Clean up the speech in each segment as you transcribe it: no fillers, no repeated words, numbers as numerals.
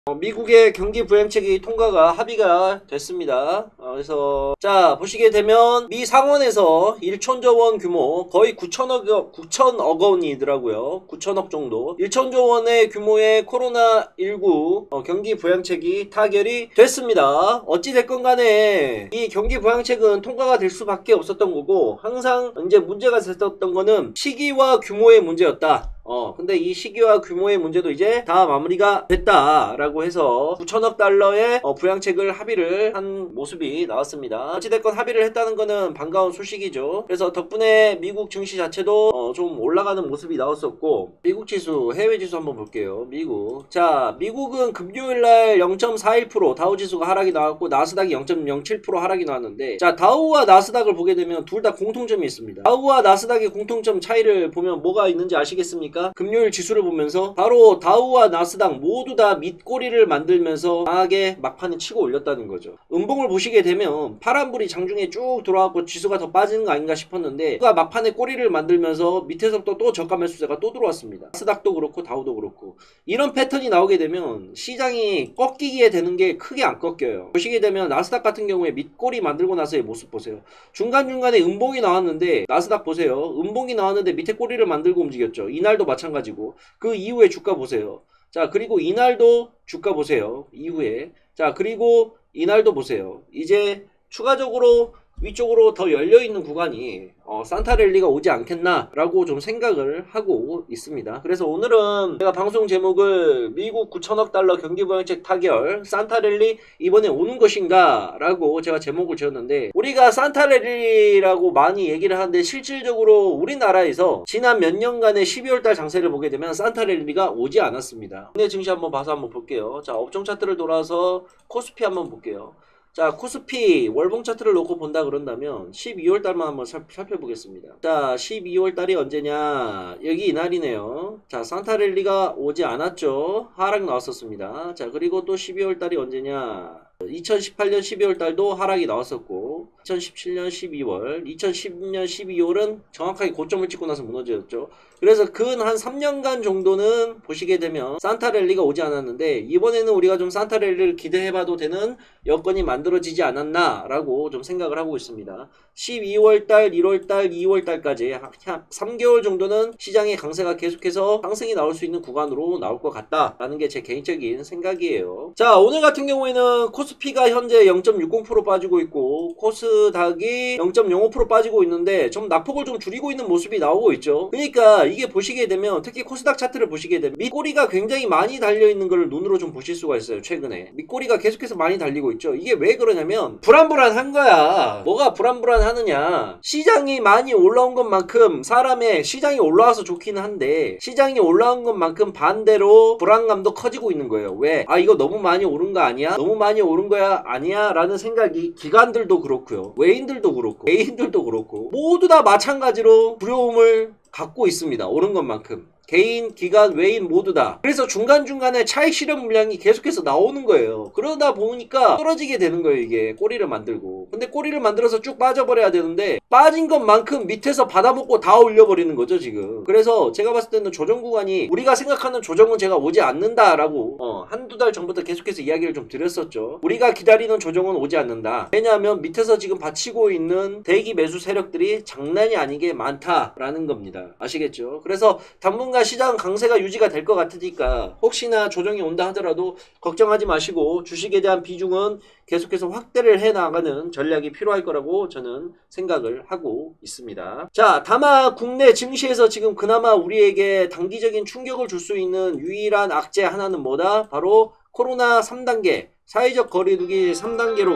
미국의 경기 부양책이 통과가 합의가 됐습니다. 그래서 자 보시게 되면 미 상원에서 1천조 원 규모 거의 9천억 원이더라고요. 9천억 정도 1천조 원의 규모의 코로나19 경기 부양책이 타결이 됐습니다. 어찌됐건 간에 이 경기 부양책은 통과가 될 수밖에 없었던 거고, 항상 이제 문제가 됐었던 거는 시기와 규모의 문제였다. 근데 이 시기와 규모의 문제도 이제 다 마무리가 됐다라고 해서 9천억 달러의 부양책을 합의를 한 모습이 나왔습니다. 어찌됐건 합의를 했다는 거는 반가운 소식이죠. 그래서 덕분에 미국 증시 자체도 좀 올라가는 모습이 나왔었고, 미국 지수, 해외 지수 한번 볼게요. 자, 미국은 금요일날 0.41% 다우 지수가 하락이 나왔고, 나스닥이 0.07% 하락이 나왔는데, 자, 다우와 나스닥을 보게 되면 둘 다 공통점이 있습니다. 다우와 나스닥의 공통점 차이를 보면 뭐가 있는지 아시겠습니까? 금요일 지수를 보면서 바로 다우와 나스닥 모두 다 밑꼬리를 만들면서 강하게 막판에 치고 올렸다는 거죠. 음봉을 보시게 되면 파란불이 장중에 쭉 들어와서 지수가 더 빠지는 거 아닌가 싶었는데, 지수가 막판에 꼬리를 만들면서 밑에서부터 또 저가 매수세가 또 들어왔습니다. 나스닥도 그렇고 다우도 그렇고. 이런 패턴이 나오게 되면 시장이 꺾이게 되는 게 크게 안 꺾여요. 보시게 되면 나스닥 같은 경우에 밑꼬리 만들고 나서의 모습 보세요. 중간중간에 음봉이 나왔는데, 나스닥 보세요. 음봉이 나왔는데 밑에 꼬리를 만들고 움직였죠. 이날도 마찬가지고. 그 이후에 주가 보세요. 자, 그리고 이날도 주가 보세요. 이후에. 자, 그리고 이날도 보세요. 이제 추가적으로 위쪽으로 더 열려있는 구간이 산타랠리가 오지 않겠나 라고 좀 생각을 하고 있습니다. 그래서 오늘은 제가 방송 제목을 미국 9천억 달러 경기부양책 타결 산타랠리 이번에 오는 것인가 라고 제가 제목을 지었는데, 우리가 산타랠리라고 많이 얘기를 하는데 실질적으로 우리나라에서 지난 몇 년간의 12월달 장세를 보게 되면 산타랠리가 오지 않았습니다. 국내 증시 한번 봐서 한번 볼게요. 자, 업종 차트를 돌아서 코스피 한번 볼게요. 자, 코스피 월봉 차트를 놓고 본다 그런다면 12월 달만 한번 살펴보겠습니다. 자, 12월 달이 언제냐? 여기 이날이네요. 자, 산타랠리가 오지 않았죠. 하락 나왔었습니다. 자, 그리고 또 12월 달이 언제냐? 2018년 12월 달도 하락이 나왔었고, 2017년 12월, 2010년 12월은 정확하게 고점을 찍고 나서 무너졌죠. 그래서 근 한 3년간 정도는 보시게 되면 산타랠리가 오지 않았는데, 이번에는 우리가 좀 산타랠리를 기대해봐도 되는 여건이 만들어지지 않았나 라고 좀 생각을 하고 있습니다. 12월달, 1월달, 2월달까지 약 3개월 정도는 시장의 강세가 계속해서 상승이 나올 수 있는 구간으로 나올 것 같다라는 게 제 개인적인 생각이에요. 자, 오늘 같은 경우에는 코스피가 현재 0.60% 빠지고 있고 코스닥이 0.05% 빠지고 있는데 좀 낙폭을 좀 줄이고 있는 모습이 나오고 있죠. 그러니까 이게 보시게 되면, 특히 코스닥 차트를 보시게 되면 밑꼬리가 굉장히 많이 달려있는 걸 눈으로 좀 보실 수가 있어요. 최근에 밑꼬리가 계속해서 많이 달리고 있죠. 이게 왜 그러냐면 불안불안한 거야. 뭐가 불안불안하느냐, 시장이 많이 올라온 것만큼 사람의 시장이 올라와서 좋기는 한데, 시장이 올라온 것만큼 반대로 불안감도 커지고 있는 거예요. 왜? 아, 이거 너무 많이 오른 거 아니야? 너무 많이 오른 거야 아니야? 라는 생각이 기관들도 그렇고요, 외인들도 그렇고 개인들도 그렇고 모두 다 마찬가지로 두려움을 갖고 있습니다. 오른 것만큼. 개인, 기관, 외인 모두 다. 그래서 중간중간에 차익 실현 물량이 계속해서 나오는 거예요. 그러다 보니까 떨어지게 되는 거예요. 이게 꼬리를 만들고. 근데 꼬리를 만들어서 쭉 빠져버려야 되는데 빠진 것만큼 밑에서 받아먹고 다 올려버리는 거죠 지금. 그래서 제가 봤을 때는 조정 구간이, 우리가 생각하는 조정은 제가 오지 않는다라고 한두 달 전부터 계속해서 이야기를 좀 드렸었죠. 우리가 기다리는 조정은 오지 않는다. 왜냐하면 밑에서 지금 받치고 있는 대기 매수 세력들이 장난이 아니게 많다라는 겁니다. 아시겠죠? 그래서 당분간 시장 강세가 유지가 될 것 같으니까 혹시나 조정이 온다 하더라도 걱정하지 마시고 주식에 대한 비중은 계속해서 확대를 해나가는 전략이 필요할 거라고 저는 생각을 하고 있습니다. 자, 다만 국내 증시에서 지금 그나마 우리에게 단기적인 충격을 줄 수 있는 유일한 악재 하나는 뭐다? 바로 코로나 3단계, 사회적 거리두기 3단계로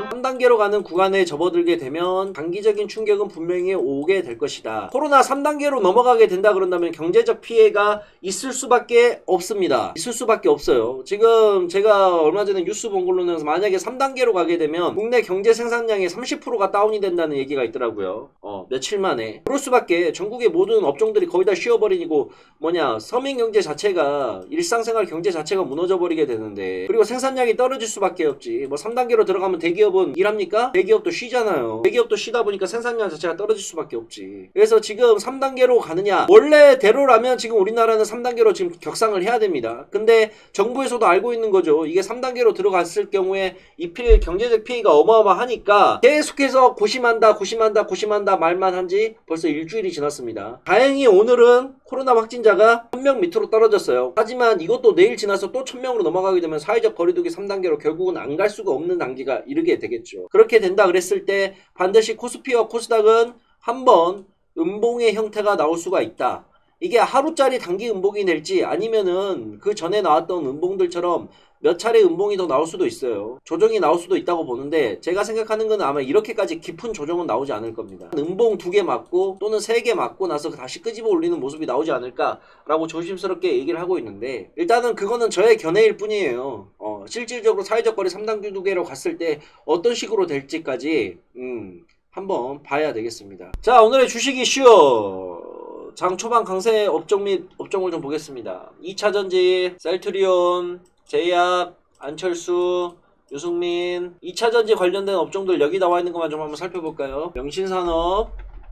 가는 구간에 접어들게 되면 단기적인 충격은 분명히 오게 될 것이다. 코로나 3단계로 넘어가게 된다 그런다면 경제적 피해가 있을 수밖에 없습니다. 있을 수밖에 없어요. 지금 제가 얼마 전에 뉴스 본 걸로는 만약에 3단계로 가게 되면 국내 경제 생산량의 30%가 다운이 된다는 얘기가 있더라고요. 며칠 만에. 그럴 수밖에. 전국의 모든 업종들이 거의 다 쉬어버리고 서민 경제 자체가, 일상생활 경제 자체가 무너져 버리게 되는데, 그리고 생산량이 떨어지게 떨어질 수밖에 없지. 뭐 3단계로 들어가면 대기업은 일합니까? 대기업도 쉬잖아요. 대기업도 쉬다 보니까 생산량 자체가 떨어질 수밖에 없지. 그래서 지금 3단계로 가느냐, 원래대로라면 지금 우리나라는 3단계로 지금 격상을 해야 됩니다. 근데 정부에서도 알고 있는 거죠. 이게 3단계로 들어갔을 경우에 입힐 경제적 피해가 어마어마하니까 계속해서 고심한다 말만 한지 벌써 일주일이 지났습니다. 다행히 오늘은 코로나 확진자가 1000명 밑으로 떨어졌어요. 하지만 이것도 내일 지나서 또 1000명으로 넘어가게 되면 사회적 거리두기 3단계로 결국은 안 갈 수가 없는 단계가 이르게 되겠죠. 그렇게 된다 그랬을 때 반드시 코스피와 코스닥은 한번 음봉의 형태가 나올 수가 있다. 이게 하루짜리 단기 음봉이 될지 아니면은 그 전에 나왔던 음봉들처럼 몇 차례 음봉이 더 나올 수도 있어요. 조정이 나올 수도 있다고 보는데 제가 생각하는 건 아마 이렇게까지 깊은 조정은 나오지 않을 겁니다. 음봉 2개 맞고 또는 3개 맞고 나서 다시 끄집어 올리는 모습이 나오지 않을까라고 조심스럽게 얘기를 하고 있는데, 일단은 그거는 저의 견해일 뿐이에요. 실질적으로 사회적 거리 3단계로 갔을 때 어떤 식으로 될지까지 한번 봐야 되겠습니다. 자, 오늘의 주식 이슈 장 초반 강세 업종 및 업종을 좀 보겠습니다. 2차전지, 셀트리온, 제약, 안철수, 유승민, 2차전지 관련된 업종들 여기 나와 있는 것만 좀 한번 살펴볼까요? 명신산업,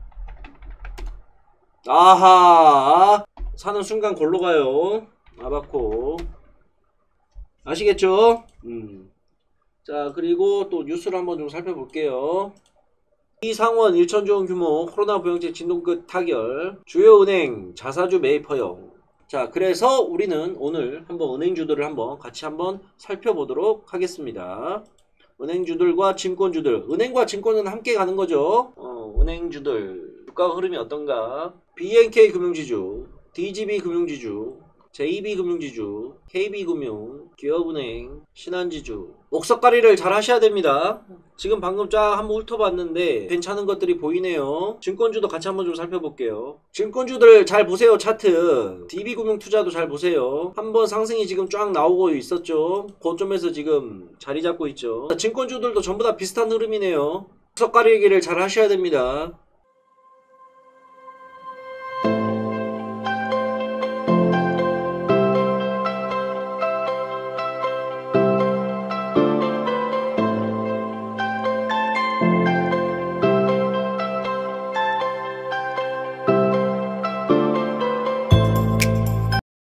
아하, 사는 순간 골로 가요. 아바코, 아시겠죠? 자, 그리고 또 뉴스를 한번 좀 살펴볼게요. 이상원 1천조 원 규모 코로나 부양책 진동끝 타결, 주요 은행 자사주 매입 허용. 자, 그래서 우리는 오늘 한번 은행주들을 한번 같이 한번 살펴보도록 하겠습니다. 은행주들과 증권주들, 은행과 증권은 함께 가는 거죠. 은행주들 주가 흐름이 어떤가? BNK 금융지주, DGB 금융지주, JB 금융지주, KB금융, 기업은행, 신한지주, 옥석가리를 잘 하셔야 됩니다. 지금 방금 쫙 한번 훑어봤는데 괜찮은 것들이 보이네요. 증권주도 같이 한번 좀 살펴볼게요. 증권주들 잘 보세요. 차트 DB금융투자도 잘 보세요. 한번 상승이 지금 쫙 나오고 있었죠. 고점에서 지금 자리 잡고 있죠. 증권주들도 전부 다 비슷한 흐름이네요. 옥석가리기를 잘 하셔야 됩니다.